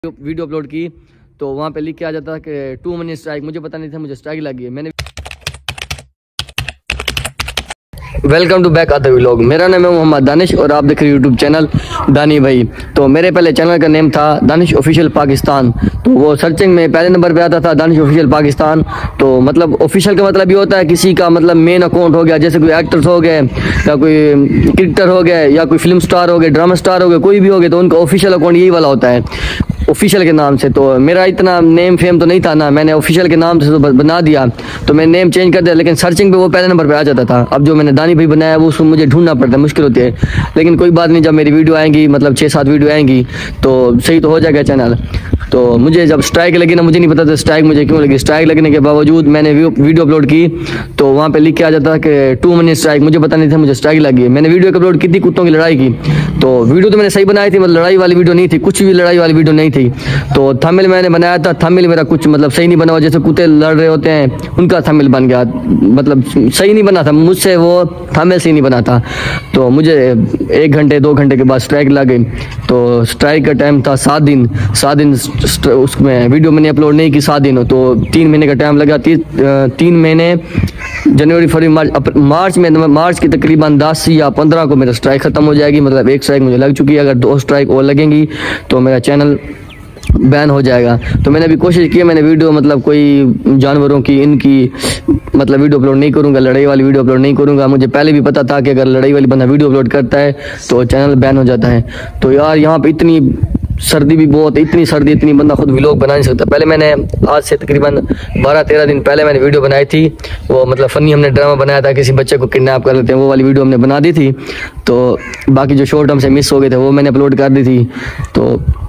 Video upload की तो वहाँ पे लिख के आ जाता कि 2 मिनट स्ट्राइक। मुझे पता नहीं था, मुझे स्ट्राइक लगी है। मैंने welcome to back other vlog. मेरा नाम है मोहम्मद दानिश और आप देख रहे हैं यूट्यूब चैनल दानी भाई। तो मेरे पहले चैनल का नेम था दानिश ऑफिशियल पाकिस्तान। तो वो सर्चिंग में पहले नंबर पे आता था दानिश ऑफिशियल पाकिस्तान। तो मतलब ऑफिशियल का मतलब ये होता है किसी का मतलब मेन अकाउंट हो गया, जैसे कोई एक्टर्स हो गए या कोई क्रिकेटर हो गए या कोई फिल्म स्टार हो गए, ड्रामा स्टार हो गए, कोई भी हो गए, तो उनका ऑफिशियल अकाउंट यही वाला होता है ऑफिशियल के नाम से। तो मेरा इतना नेम फेम तो नहीं था ना, मैंने ऑफिशियल के नाम से तो बना दिया, तो मैंने नेम चेंज कर दिया। लेकिन सर्चिंग पे वो पहले नंबर पे आ जाता था। अब जो मैंने दानी भाई बनाया वो उसको मुझे ढूंढना पड़ता है, मुश्किल होती है। लेकिन कोई बात नहीं, जब मेरी वीडियो आएंगी मतलब 6-7 वीडियो आएंगी तो सही तो हो जाएगा चैनल। तो मुझे जब स्ट्राइक लगी ना, मुझे नहीं पता था स्ट्राइक मुझे क्यों लगी। स्ट्राइक लगने के बावजूद मैंने वीडियो अपलोड की तो वहाँ पे लिख के आ जाता कि 2 मिनट स्ट्राइक। मुझे पता नहीं था, मुझे स्ट्राइक लगी है। मैंने वीडियो अपलोड की थी कुत्तों की लड़ाई की, तो वीडियो तो मैंने सही बनाई थी, मतलब लड़ाई वाली वीडियो नहीं थी, कुछ भी लड़ाई वाली वीडियो नहीं थी। तो थंबनेल मैंने बनाया था, थंबनेल मेरा कुछ मतलब सही नहीं बना हुआ, जैसे कुत्ते लड़ रहे होते हैं उनका थंबनेल बन गया, मतलब सही नहीं बना था मुझसे, वो थंबनेल सही नहीं बना था। तो मुझे 1 घंटे 2 घंटे के बाद स्ट्राइक लग गई। तो स्ट्राइक का टाइम था 7 दिन। 7 दिन उसमें वीडियो मैंने अपलोड नहीं की 7 दिन, तो 3 महीने का टाइम लगा। 3 महीने जनवरी फरवरी मार्च की तकरीबन 10 या 15 को मेरा स्ट्राइक खत्म हो जाएगी। मतलब 1 स्ट्राइक मुझे लग चुकी है, अगर 2 स्ट्राइक और लगेंगी तो मेरा चैनल बैन हो जाएगा। तो मैंने अभी कोशिश की, मैंने वीडियो मतलब कोई जानवरों की इनकी मतलब वीडियो अपलोड नहीं करूंगा, लड़ाई वाली वीडियो अपलोड नहीं करूंगा। मुझे पहले भी पता था कि अगर लड़ाई वाली बंदा वीडियो अपलोड करता है तो चैनल बैन हो जाता है। तो यार यहाँ पे इतनी सर्दी भी बहुत, इतनी सर्दी, इतनी बंदा खुद व्लॉग बना नहीं सकता। पहले मैंने आज से तकरीबन 12-13 दिन पहले मैंने वीडियो बनाई थी, वो मतलब फनी हमने ड्रामा बनाया था, किसी बच्चे को किडनैप कर लेते हैं, वो वाली वीडियो हमने बना दी थी। तो बाकी जो शॉर्ट हमसे मिस हो गए थे वो मैंने अपलोड कर दी थी। तो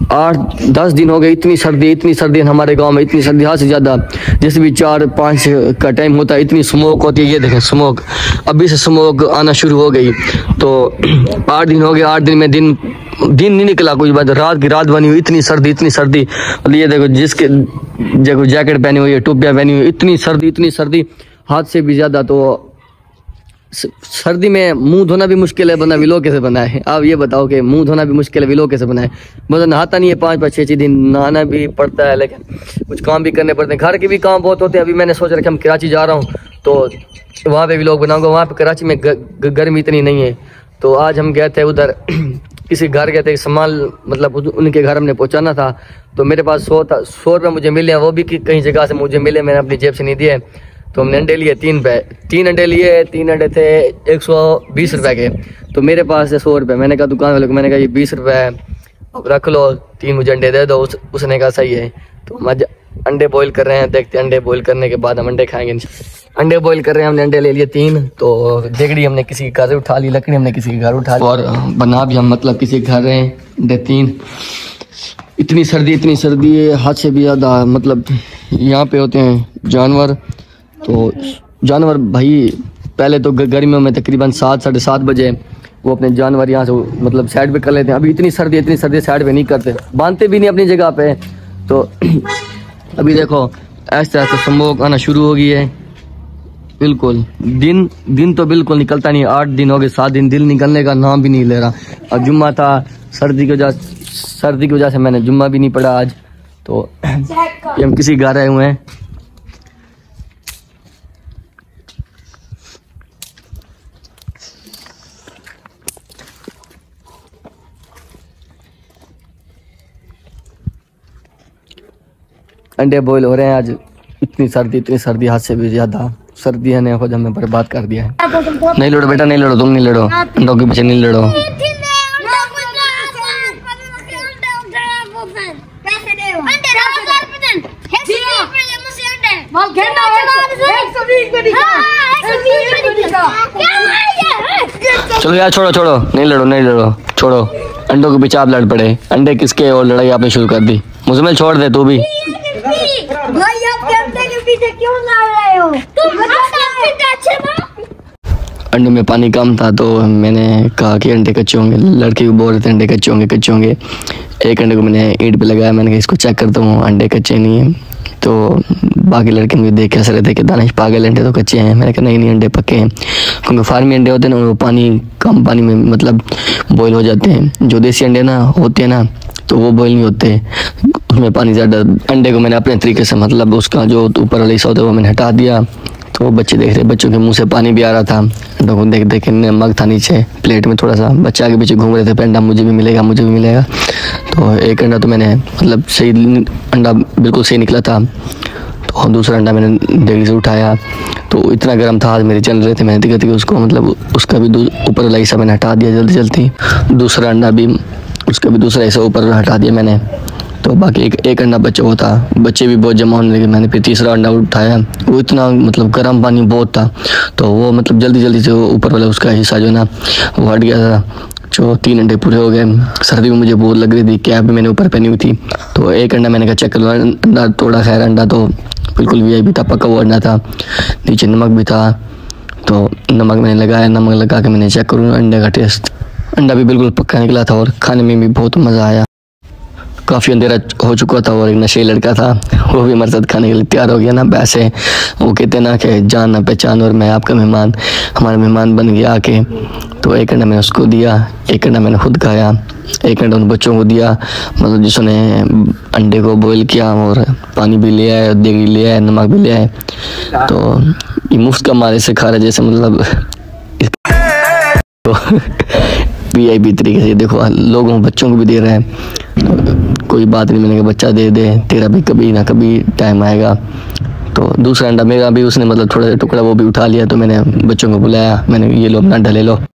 8-10 दिन हो गए, इतनी सर्दी हमारे गाँव में, इतनी सर्दी, हाँ से ज़्यादा। जैसे भी 4-5 का टाइम होता है इतनी स्मोक होती है। ये देखें स्मोक, अभी से स्मोक आना शुरू हो गई। तो 8 दिन हो गए, 8 दिन में दिन नहीं निकला, कुछ बात रात की रात बनी हुई, इतनी सर्दी। और ये देखो जिसके जैकेट पहनी हुई है, टोपियाँ पहनी हुई, इतनी सर्दी हाथ से भी ज़्यादा। तो सर्दी में मुंह धोना भी मुश्किल है, बंदा व्लॉग कैसे बनाए? आप ये बताओ कि मुंह धोना भी मुश्किल है, व्लॉग कैसे बनाए? मतलब नहाता नहीं है 5-6 दिन, नहाना भी पड़ता है, लेकिन कुछ काम भी करने पड़ते हैं, घर के भी काम बहुत होते हैं। अभी मैंने सोच रखा हम कराची जा रहा हूँ तो वहाँ पे व्लॉग बनाऊंगा। वहाँ पे कराची में गर्मी इतनी नहीं है। तो आज हम गए थे उधर किसी घर गए थे, सामान मतलब उनके घर हमने पहुंचाना था। तो मेरे पास 100 रुपये मुझे मिले, वो भी कहीं जगह से मुझे मिले, मैंने अपनी जेब से नहीं दिए। तो हमने अंडे लिए 3 अंडे लिए, 3 अंडे थे 120 रुपये के। तो मेरे पास है 100 रुपये। मैंने कहा दुकान वाले को, मैंने कहा ये 20 रुपये अब रख लो, 3 मुझे अंडे दे दो। उसने कहा सही है। तो हम अंडे बॉईल कर रहे हैं, देखते हैं अंडे बॉईल करने के बाद हम अंडे खाएंगे। अंडे बॉईल कर रहे हैं, हमने अंडे ले लिए 3। तो देगड़ी हमने किसी के घर से उठा ली, लकड़ी हमने किसी के घर उठा ली, और बना भी हम मतलब किसी के घर रहे हैं। अंडे 3। इतनी सर्दी है, हाथ से भी ज़्यादा। मतलब यहाँ पे होते हैं जानवर, तो जानवर भाई पहले तो गर्मियों में तकरीबन 7-7:30 बजे वो अपने जानवर यहाँ से मतलब साइड पे कर लेते हैं। अभी इतनी सर्दी साइड पे नहीं करते, बांधते भी नहीं अपनी जगह पे। तो अभी देखो ऐसे स्मोक आना शुरू हो गई है। बिल्कुल दिन तो बिल्कुल निकलता नहीं। 8 दिन हो गए, 7 दिन दिल निकलने का नाम भी नहीं ले रहा। और जुम्मा था, सर्दी की वजह से मैंने जुम्मा भी नहीं पढ़ा आज। तो हम किसी घर आए हुए हैं। अंडे बॉईल हो रहे हैं आज। इतनी सर्दी, हाथ से भी ज्यादा सर्दी है ने खुद हमें बर्बाद कर दिया है। नहीं लड़ो बेटा, नहीं लड़ो, तुम नहीं लड़ो, अंडों के पीछे नहीं लड़ो। चलो यार छोड़ो, नहीं लड़ो, छोड़ो। अंडों के पीछे आप लड़ पड़े, अंडे किसके और लड़ाई आपने शुरू कर दी। मुझमें छोड़ दे तू भी। भाई आप अंडे के पीछे क्यों लड़ रहे हो? अंडे में पानी कम था तो मैंने कहा कि अंडे कच्चे होंगे। लड़के को बोल रहे थे अंडे कच्चे होंगे। एक अंडे को मैंने ईंट पे लगाया, मैंने कहा इसको चेक करता हूँ अंडे कच्चे नहीं है। तो बाकी लड़के मुझे देख के हंस रहे थे कि दानिश पागल, अंडे तो कच्चे हैं। मैंने कहा नहीं अंडे पक्के हैं, क्योंकि फार्मी अंडे होते हैं ना वो कम पानी में मतलब बॉईल हो जाते हैं। जो देसी अंडे ना होते हैं ना तो वो बॉईल नहीं होते, उसमें पानी ज़्यादा। अंडे को मैंने अपने तरीके से मतलब उसका जो ऊपर वाला हिस्सा होता है वो मैंने हटा दिया। तो बच्चे देख रहे, बच्चों के मुंह से पानी भी आ रहा था, अंडों को देख देख के। नमक था नीचे प्लेट में थोड़ा सा, बच्चे आगे पीछे घूम रहे थे, अंडा मुझे भी मिलेगा, मुझे भी मिलेगा। तो एक अंडा तो मैंने मतलब सही, अंडा बिल्कुल सही निकला था। तो दूसरा अंडा मैंने देरी से उठाया, तो इतना गर्म था, हाथ मेरे चल रहे थे, मैंने दिक्कत की उसको मतलब उसका भी ऊपर वाला हिस्सा मैंने हटा दिया जल्दी जल्दी। दूसरा अंडा भी, उसका भी दूसरा हिस्सा ऊपर हटा दिया मैंने। तो बाकी एक अंडा बच्चा हुआ था, बच्चे भी बहुत जमा होने लगे। मैंने फिर तीसरा अंडा उठाया, वो इतना मतलब गर्म पानी बहुत था, तो वो मतलब जल्दी जल्दी से ऊपर वाला उसका हिस्सा जो है ना वो हट गया था। जो 3 अंडे पूरे हो गए। सर्दी में मुझे बहुत लग रही थी, कैप भी मैंने ऊपर पहनी हुई थी। तो एक अंडा मैंने कहा चेक कर लो, अंडा तोड़ा, खैर अंडा तो बिल्कुल VIP था, पका हुआ अंडा था, नीचे नमक भी था। तो नमक मैंने लगाया, नमक लगा के मैंने चेक करूँ अंडे का टेस्ट, अंडा भी बिल्कुल पक्का निकला था और खाने में भी बहुत मज़ा आया। काफ़ी अंधेरा हो चुका था और एक नशे लड़का था, वो भी हमारे साथ खाने के लिए तैयार हो गया ना। वैसे वो कहते ना कि जान ना पहचान, और मैं आपका मेहमान, हमारा मेहमान बन गया आके। तो एक अंडा मैंने उसको दिया, एक अंडा मैंने खुद खाया, एक अंडा उन बच्चों को दिया, मतलब जिसने अंडे को बॉईल किया और पानी भी ले आए, देगी ले आए, नमक भी ले आए। तो ये मुफ्त का मारे से खा रहे जैसे मतलब तो VIP तरीके से देखो, लोगों बच्चों को भी दे रहा है। तो कोई बात नहीं, मैंने कहा बच्चा दे दे, तेरा भी कभी ना कभी टाइम आएगा। तो दूसरा अंडा मेरा भी उसने मतलब थोड़ा सा टुकड़ा वो भी उठा लिया। तो मैंने बच्चों को बुलाया, मैंने ये लो अपना अंडा ले लो।